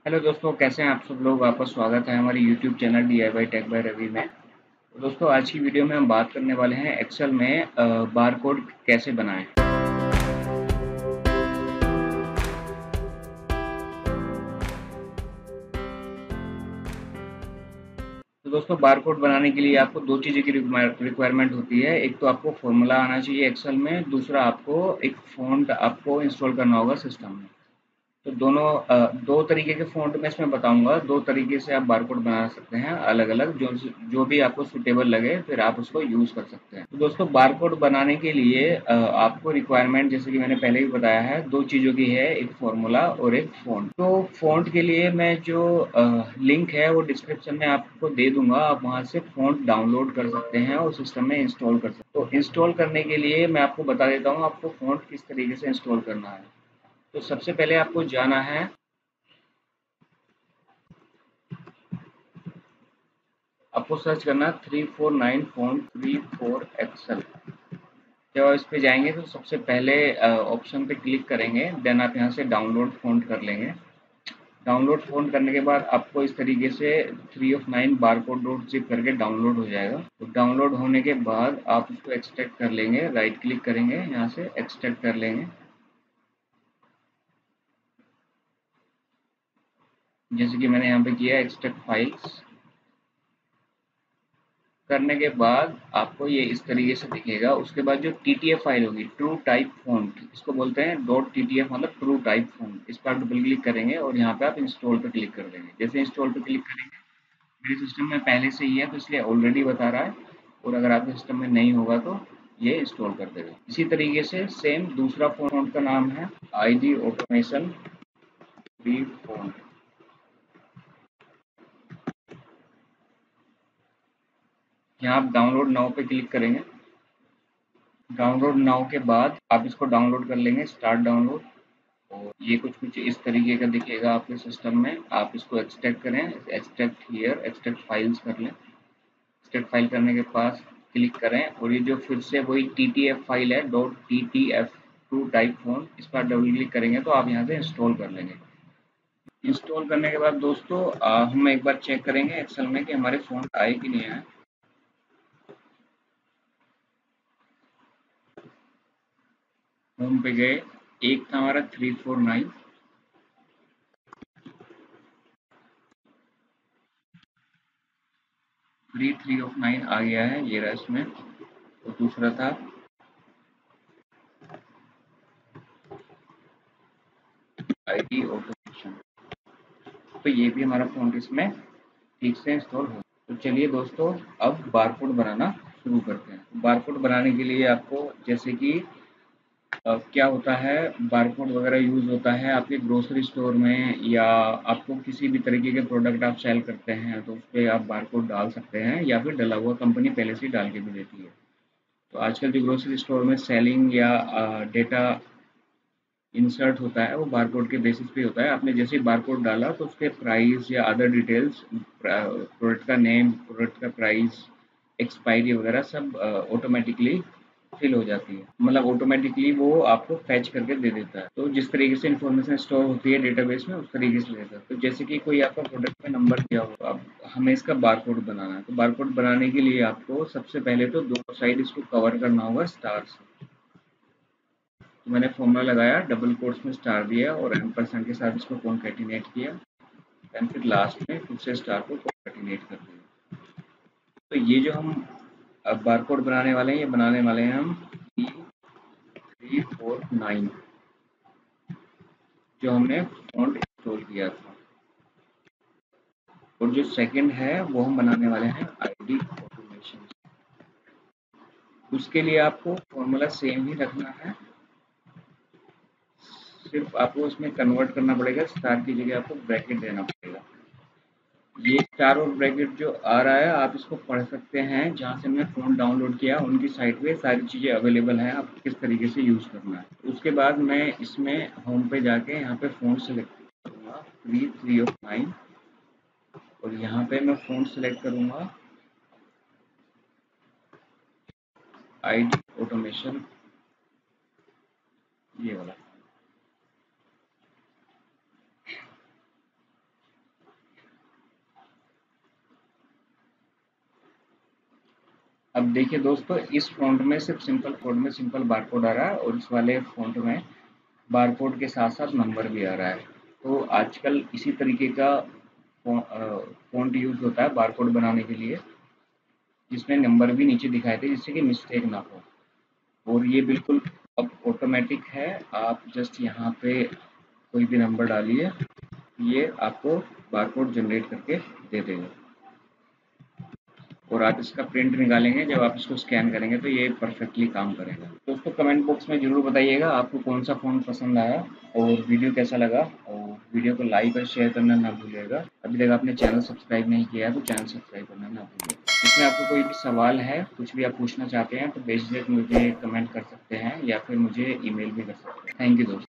Hello दोस्तों, कैसे हैं आप सब लोग। आपका स्वागत है हमारे YouTube channel DIY tech by Ravi में। तो दोस्तों, आज की वीडियो में हम बात करने वाले हैं एक्सेल में बार कोड कैसे बनाएं। तो दोस्तों, बार कोड बनाने के लिए आपको दो चीज़ों की रिक्वायरमेंट होती है। एक तो आपको फॉर्मूला आना चाहिए एक्सेल में, दूसरा आपको एक फ़ॉन्ट आपको इंस्टॉल करना होगा सिस्टम में। तो दोनों दो तरीके के फ़ॉन्ट मैं इसमें बताऊँगा। 2 तरीके से आप बारकोड बना सकते हैं अलग-अलग, जो भी आपको सूटेबल लगे फिर आप उसको यूज़ कर सकते हैं। तो दोस्तों, बारकोड बनाने के लिए आपको रिक्वायरमेंट जैसे कि मैंने पहले भी बताया है, 2 चीज़ों की है, एक फ़ॉर्मूला और एक फ़ॉन्ट। तो फ़ॉन्ट के लिए मैं जो लिंक है वो डिस्क्रिप्शन में आपको दे दूँगा, आप वहाँ से फ़ॉन्ट डाउनलोड कर सकते हैं और सिस्टम में इंस्टॉल कर सकते हैं। तो इंस्टॉल करने के लिए मैं आपको बता देता हूँ आपको फ़ॉन्ट किस तरीके से इंस्टॉल करना है। तो सबसे पहले आपको जाना है, आपको सर्च करना है 349 फ़ॉन्ट 34 एक्सेल। जब आप इस पे जाएंगे तो सबसे पहले ऑप्शन पे क्लिक करेंगे, देन आप यहाँ से डाउनलोड फ़ॉन्ट कर लेंगे। डाउनलोड फ़ॉन्ट करने के बाद आपको इस तरीके से 3 ऑफ 9 बारकोड डॉट ज़िप करके डाउनलोड हो जाएगा। तो डाउनलोड होने के बाद आप उसको एक्सट्रैक्ट कर लेंगे, राइट क्लिक करेंगे, यहाँ से एक्सट्रैक्ट कर लेंगे। जैसे कि मैंने यहाँ पे किया एक्सट्रैक्ट फाइल्स करने के बाद आपको ये इस तरीके से दिखेगा। उसके बाद जो TTF फाइल होगी, ट्रू टाइप फ़ॉन्ट, इसको बोलते हैं डॉट TTF, मतलब ट्रू टाइप फ़ॉन्ट। इस पर आप डबल क्लिक करेंगे और यहाँ पे आप इंस्टॉल पे क्लिक कर देंगे। जैसे इंस्टॉल पे क्लिक करेंगे, मेरे सिस्टम में पहले से ही है तो इसलिए ऑलरेडी बता रहा है, और अगर आपके सिस्टम में नहीं होगा तो ये इंस्टॉल कर देगा। इसी तरीके से सेम दूसरा फ़ॉन्ट का नाम है ID ऑटोमेशन फ्री फ़ॉन्ट। यहाँ आप डाउनलोड नाउ पे क्लिक करेंगे। डाउनलोड नाउ के बाद आप इसको डाउनलोड कर लेंगे, स्टार्ट डाउनलोड। और ये कुछ इस तरीके का दिखेगा आपके सिस्टम में। आप इसको एक्सट्रैक्ट करें, एक्सट्रैक्ट हियर, एक्सट्रैक्ट फाइल्स कर लें। एक्सट्रैक्ट फाइल करने के पास क्लिक करें और ये जो फिर से वही TTF फाइल है, dot TTF true type font, इस पर डबल क्लिक करेंगे तो आप यहाँ से इंस्टॉल कर लेंगे। इंस्टॉल करने के बाद दोस्तों हम एक बार चेक करेंगे एक्सेल में कि हमारे फ़ॉन्ट आए कि नहीं आए। होम पे गए, एक था हमारा 349, 3 ऑफ 9 आ गया है, ये रहा इसमें। और दूसरा था ID ऑटोमेशन। तो ये भी हमारा फ़ॉन्ट इसमें ठीक से इंस्टॉल हो। तो चलिए दोस्तों, अब बारकोड बनाना शुरू करते हैं। बारकोड बनाने के लिए आपको जैसे कि क्या होता है, बारकोड वगैरह यूज़ होता है आपके ग्रोसरी स्टोर में, या आपको किसी भी तरीके के प्रोडक्ट आप सेल करते हैं तो उस पे आप बारकोड डाल सकते हैं, या फिर डला हुआ कंपनी पहले से ही डाल के भी देती है। तो आजकल जो ग्रोसरी स्टोर में सेलिंग या डेटा इंसर्ट होता है वो बारकोड के बेसिस पे होता है। आपने जैसे ही बारकोड डाला तो उसके प्राइस या अदर डिटेल्स, प्रोडक्ट का नेम, प्रोडक्ट का प्राइस, एक्सपायरी वगैरह सब ऑटोमेटिकली फिल हो जाती है। मतलब ऑटोमेटिकली वो आपको फैच करके दे देता है। तो जिस तरीके से इन्फॉर्मेशन स्टोर होती है डेटाबेस में, उस तरीके से देता है। तो जैसे कि कोई आपका प्रोडक्ट में नंबर दिया हो, अब हमें इसका बारकोड बनाना है। तो बारकोड बनाने के लिए आपको सबसे पहले तो दोनों साइड इसको कवर करना होगा स्टार से। तो मैंने फॉर्मूला लगाया, डबल कोट्स में स्टार दिया और एम्परसेंड के साथ इसको कॉन्कैटिनेट किया, एंड फिर लास्ट में फिर से स्टार को कॉन्कैटिनेट कर दिया। तो ये जो हम अब बारकोड बनाने वाले हैं, ये बनाने वाले हैं हम 349, जो हमने फॉन्ट इंस्टॉल किया था। और जो सेकंड है वो हम बनाने वाले हैं ID ऑटोमेशन। उसके लिए आपको फॉर्मूला सेम ही रखना है, सिर्फ आपको उसमें कन्वर्ट करना पड़ेगा, स्टार की जगह आपको ब्रैकेट देना पड़ेगा। ये स्टार और ब्रैकेट जो आ रहा है आप इसको पढ़ सकते हैं, जहाँ से हमने फ़ोन डाउनलोड किया उनकी साइट पे सारी चीज़ें अवेलेबल हैं, आपको किस तरीके से यूज़ करना है। उसके बाद मैं इसमें होम पे जाके यहाँ पे फ़ोन सेलेक्ट करूँगा, 3 ऑफ 9, और यहाँ पे मैं फ़ोन सेलेक्ट करूँगा ID ऑटोमेशन, ये वाला। अब देखिए दोस्तों, इस फ़ॉन्ट में सिर्फ सिंपल फ़ॉन्ट में सिंपल बारकोड आ रहा है और इस वाले फ़ॉन्ट में बारकोड के साथ-साथ नंबर भी आ रहा है। तो आजकल इसी तरीके का फ़ॉन्ट यूज़ होता है बारकोड बनाने के लिए, जिसमें नंबर भी नीचे दिखाए थे जिससे कि मिस्टेक ना हो। और ये बिल्कुल अब ऑटोमेटिक है, आप जस्ट यहाँ पे कोई भी नंबर डालिए, ये आपको बारकोड जनरेट करके दे देगा। और आप इसका प्रिंट निकालेंगे, जब आप इसको स्कैन करेंगे तो ये परफेक्टली काम करेगा। दोस्तों कमेंट बॉक्स में ज़रूर बताइएगा आपको कौन सा फ़ोन पसंद आया और वीडियो कैसा लगा, और वीडियो को लाइक और शेयर करना ना भूलिएगा। अभी तक आपने चैनल सब्सक्राइब नहीं किया है तो चैनल सब्सक्राइब करना ना भूलिएगा। इसमें आपको कोई भी सवाल है, कुछ भी आप पूछना चाहते हैं तो बेझिझक मुझे कमेंट कर सकते हैं या फिर मुझे ईमेल भी कर सकते हैं। थैंक यू दोस्तों।